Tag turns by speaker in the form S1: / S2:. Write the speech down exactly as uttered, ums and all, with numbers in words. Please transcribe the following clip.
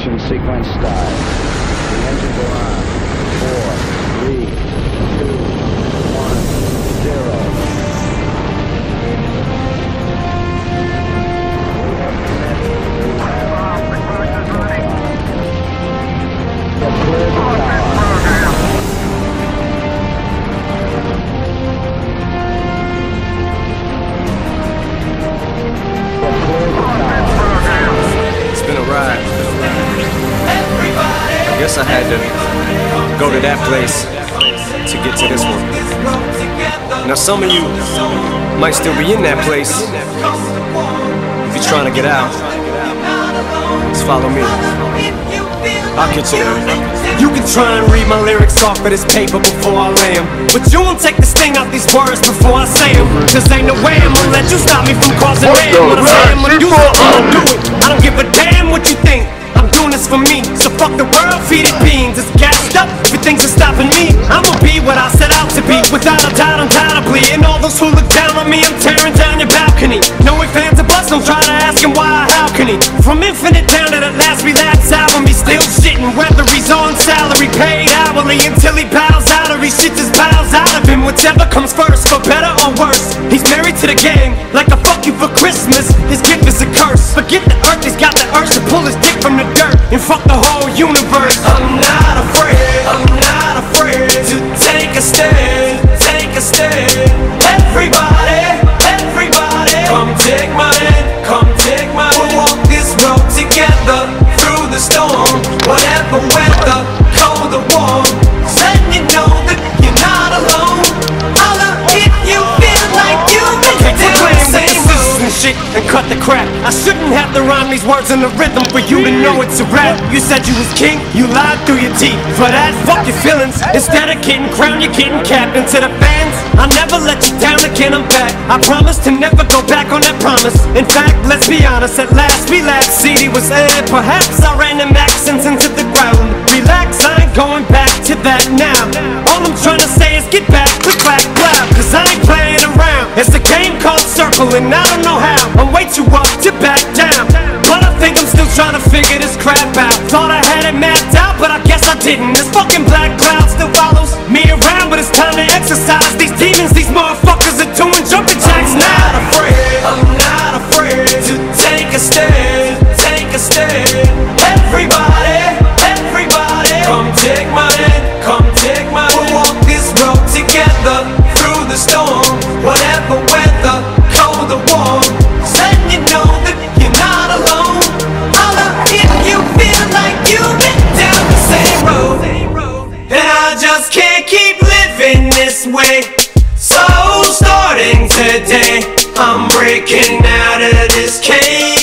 S1: Ignition sequence start. The engines are on. Four, three, two, one, zero.
S2: It's been a ride. I guess I had to go to that place to get to this one. Now some of you might still be in that place. If you're trying to get out, just follow me. I'll get you there. You can try and read my lyrics off of this paper before I lay 'em, but you won't take the sting out these words before I say 'em. Cause ain't no way I'm gonna let you stop me from causing mayhem. When I say I'm gonna do it, I'm gonna do it. I don't give a damn what you think. I'm doing this for me, so fuck the world, feed it beans. It's gassed up, everything's stopping me. I'ma be what I set out to be, without a doubt, undoubtedly. And all those who look down on me, I'm tearing down your balcony. No ifs, ands, or buts, don't try to ask him why, how can he? From Infinite down to the last relapse album, he's still shitting, whether he's on salary, paid hourly, until he bows out or he shits his bowels out of him. Whichever comes first, for better or worse. He's married to the game, like a fuck you for Christmas. His gift is a curse. Forget the earth, he's got the urge to pull his dick from the dirt and fuck the whole universe. I'm not afraid, I'm not afraid to take a stand, take a stand. Everybody, everybody, come take my hand, come take my hand. We'll walk this road together through the storm, whatever weather, cold or warm. Letting you know that you're not alone. Holla if you feel like you've been down the same road and shit and cut the crap. I shouldn't have to rhyme these words in the rhythm for you to know it's a rap. You said you was king, you lied through your teeth. For that, fuck your feelings. Instead of getting crowned, you're getting capped. And to the fans, I'll never let you down again, I'm back. I promise to never go back on that promise. In fact, let's be honest, at last we laughed. C D was aired, perhaps I ran them accents into the ground. Relax, I ain't going back to that now. All I'm trying to say is get back to black blab, cause I ain't playing around. It's a game called Circle and I don't know how. I'm way too up to back down, but I think I'm still trying to figure this crap out. Thought I had it mapped out, but I guess I didn't. This fucking black cloud still follows me around, but it's time to exercise these demons. These motherfuckers are doing jumping jacks now. I'm not afraid, I'm not afraid to take a stand, take a stand. Everybody, everybody, come take my hand, come take my hand. We'll walk this road together through the storm, whatever weather, cold or warm. Letting you know that you're not alone. Holla if you feel like you've been down the same road. And I just can't keep living this way. So starting today, I'm breaking out of this cage.